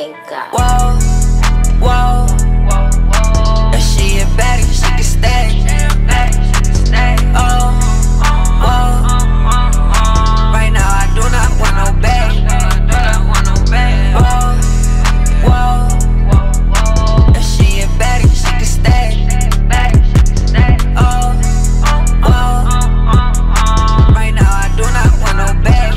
my god. Whoa, whoa. If she a baddie, she can stay. Oh, whoa. Right now I do not want no babe. Whoa, whoa. If she a baddie, she can stay. Oh, whoa. Right now I do not want no babe.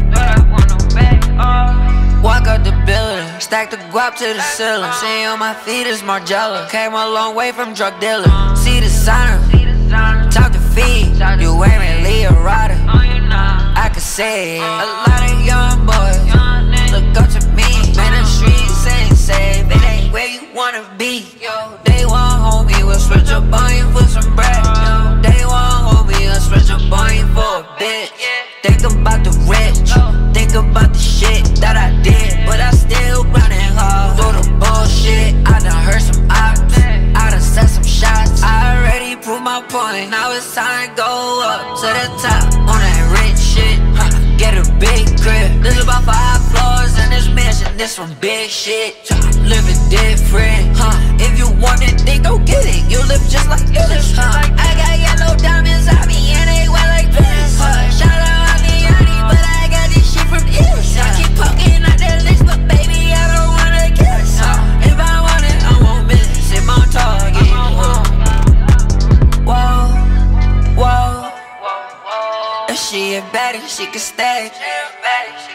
Walk out the building, stack the guap to the ceiling. See on my feet is Margiela. Came a long way from drug dealer. See the sign, talk to feet. You wearing Leah Ryder. I could say a lot of young boys look up to me. Man, the streets ain't safe, it ain't where you wanna be. Yo, they want homie, we'll switch up on you for some bread. Yo, they want homie, we'll switch up on you for a bitch. Think about the rich, think about the shit that I did, but I still running hard through the bullshit. I done heard some ops, I done set some shots. I already proved my point, now it's time to go up to the top on that rich shit. Get a big crib, this about 5 floors in this mansion, this some big shit. Living different, if you want it, then go get it. You live just like this, I got yellow diamonds, I be in they well like this. Shout out Ariani, but I got this shit from Illis. I keep poking out that list, but baby, I don't wanna kiss. If I want it, I won't miss it, my target. Whoa, whoa. If she a baddie, she can stay.